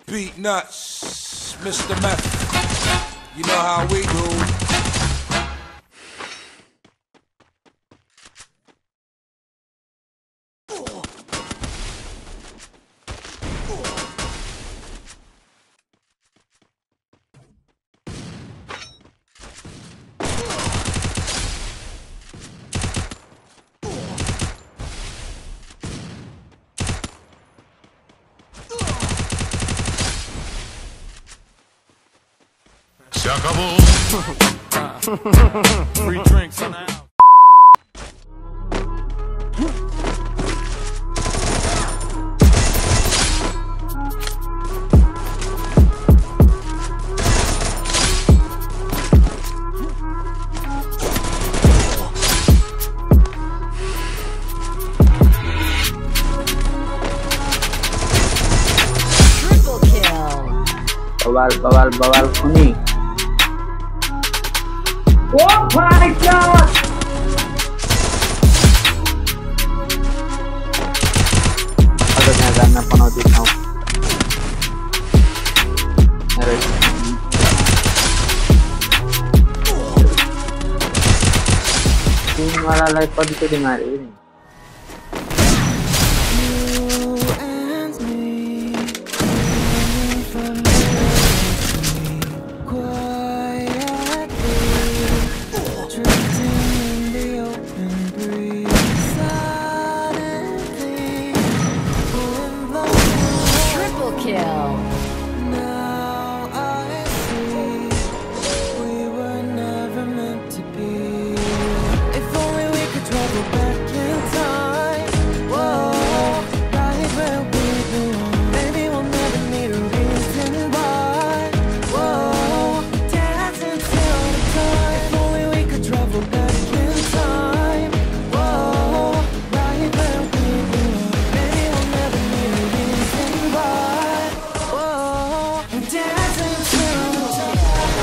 Beat nuts, Mr. Meth. You know how we do. Se acabou. Free drinks in the house. Triple kill. Bawal kuning. Oh my god! Aku jangan panauti kau. Ini malah lepas itu di mari ini. Now I see we were never meant to be. If only we could travel back in time. Whoa, right where we belong. Maybe we'll never need a reason why. Whoa, dancing till the time. If only we could travel back in time. Whoa, right where we belong. Maybe we'll never need a reason why. Whoa, dancing till the time.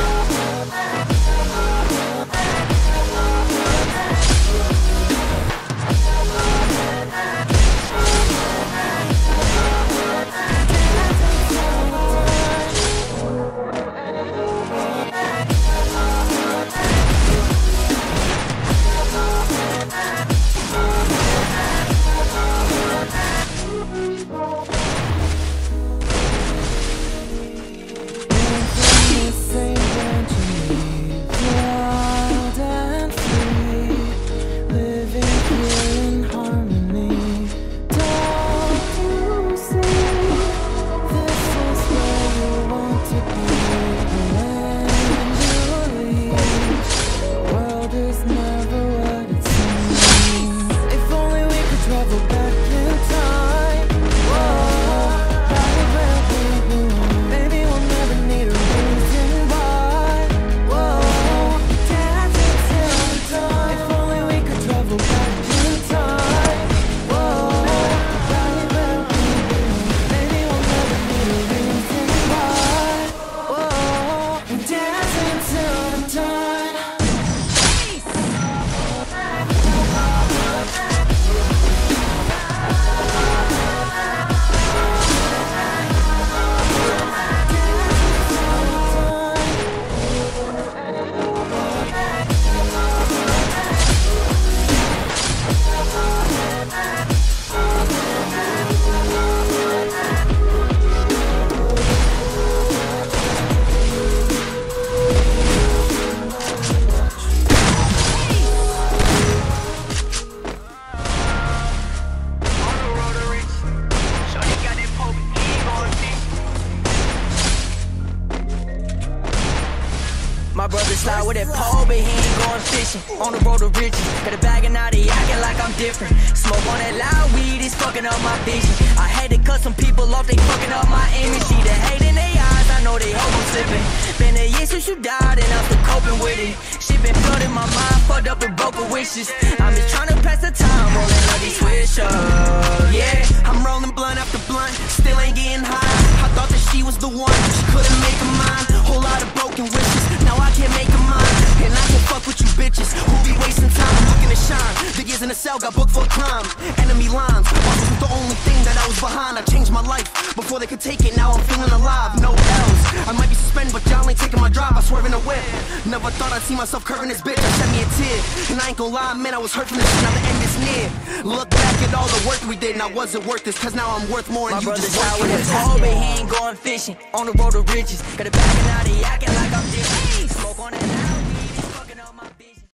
My brother slide with that pole, but he ain't going fishing. On the road to riches, got a bag and now they acting like I'm different. Smoke on that loud weed, it's fucking up my vision. I hate to cut some people off, they fucking up my image. See the hate in their eyes, I know they hope I'm slipping. Been a year since you died and I'm still coping with it. Shit been flooding my mind, fucked up with broken wishes. I'm just trying to pass the time, rolling up these switch up. Yeah, I'm rolling blunt after blunt, still ain't getting high. I thought this she was the one. She couldn't make a mine. Whole lot of broken wishes. Now I can't make a mine. And I can't fuck with you bitches who be wasting time. I'm looking to shine. The years in the cell got booked for crime. Enemy lines. Wasn't the only thing that I was behind. I changed my life before they could take it. Now I'm feeling alive. No L's. I might be suspended, but y'all ain't taking my drive. I swerve in a whip. Never thought I'd see myself curving this bitch. I shed me a tear. And I ain't gon' lie, man, I was hurt from this shit. Now the end is near. Look back at all the work we did, and I wasn't worth this. Cause now I'm worth more, and you just working it. My but he ain't going fishing. On the road to riches. Got a bag and out, he acting like I'm different. Smoke on that.